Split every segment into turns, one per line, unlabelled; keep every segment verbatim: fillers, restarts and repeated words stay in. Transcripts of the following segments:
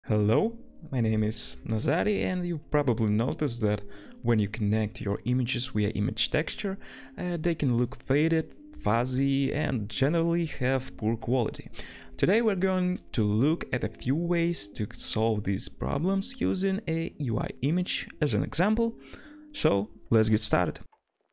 Hello, my name is Nazariy, and you've probably noticed that when you connect your images via image texture, uh, they can look faded, fuzzy, and generally have poor quality. Today we're going to look at a few ways to solve these problems using a U I image as an example. So let's get started.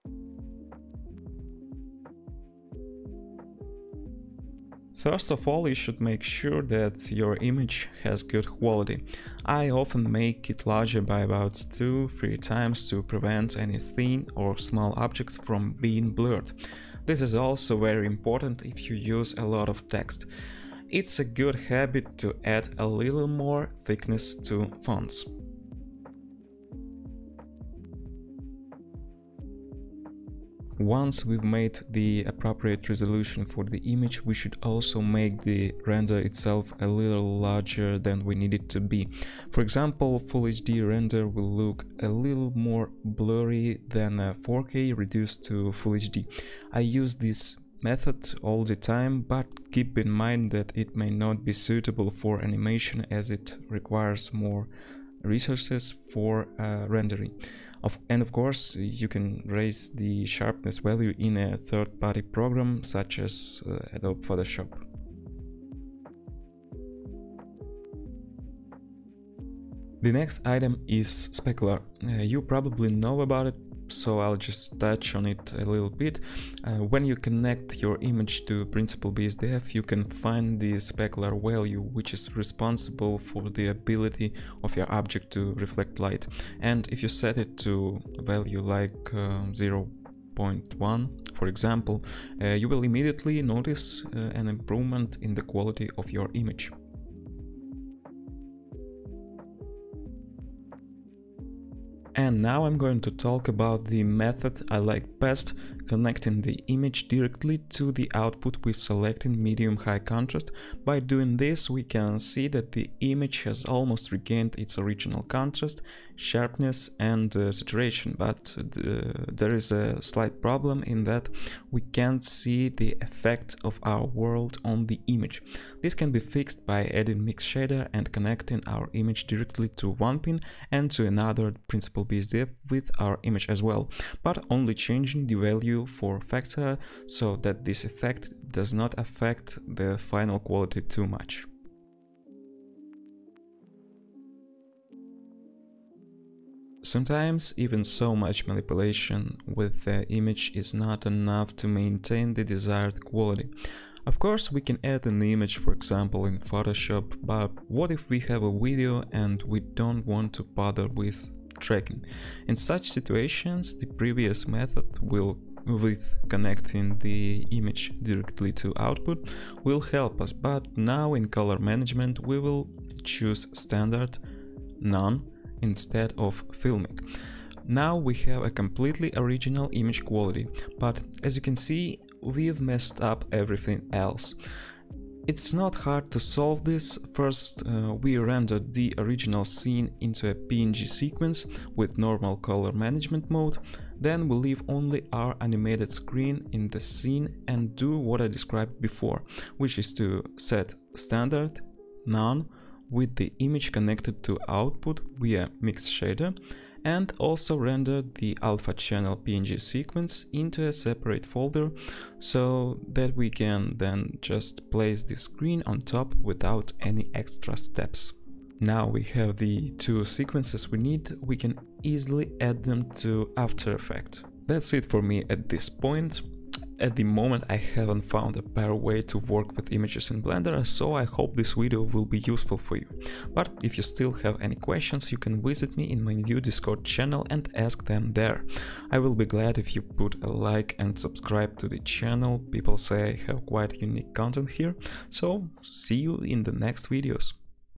First of all, you should make sure that your image has good quality. I often make it larger by about two to three times to prevent any thin or small objects from being blurred. This is also very important if you use a lot of text. It's a good habit to add a little more thickness to fonts. Once we've made the appropriate resolution for the image, we should also make the render itself a little larger than we need it to be. For example, Full H D render will look a little more blurry than a four K reduced to Full H D. I use this method all the time, but keep in mind that it may not be suitable for animation as it requires more resources for uh, rendering. Of, and of course, you can raise the sharpness value in a third-party program such as uh, Adobe Photoshop. The next item is specular. Uh, you probably know about it, so I'll just touch on it a little bit. Uh, when you connect your image to Principled B S D F, you can find the specular value, which is responsible for the ability of your object to reflect light. And if you set it to a value like uh, zero point one, for example, uh, you will immediately notice uh, an improvement in the quality of your image. And now I'm going to talk about the method I like best, connecting the image directly to the output with selecting medium high contrast. By doing this, we can see that the image has almost regained its original contrast, sharpness and uh, saturation, but uh, there is a slight problem in that we can't see the effect of our world on the image. This can be fixed by adding mix shader and connecting our image directly to one pin and to another Principled B S D F with our image as well, but only changing the value for factor so that this effect does not affect the final quality too much. Sometimes even so much manipulation with the image is not enough to maintain the desired quality. Of course, we can add an image, for example, in Photoshop, but what if we have a video and we don't want to bother with tracking? In such situations, the previous method will with connecting the image directly to output will help us, but now in color management we will choose standard none instead of filmic. Now we have a completely original image quality, but as you can see, we've messed up everything else. It's not hard to solve this. First, uh, we rendered the original scene into a P N G sequence with normal color management mode. Then we leave only our animated screen in the scene and do what I described before, which is to set standard none with the image connected to output via mix shader, and also render the alpha channel P N G sequence into a separate folder so that we can then just place the screen on top without any extra steps. Now we have the two sequences we need, we can easily add them to After Effects. That's it for me at this point. At the moment I haven't found a better way to work with images in Blender, so I hope this video will be useful for you. But if you still have any questions, you can visit me in my new Discord channel and ask them there. I will be glad if you put a like and subscribe to the channel. People say I have quite unique content here, so see you in the next videos.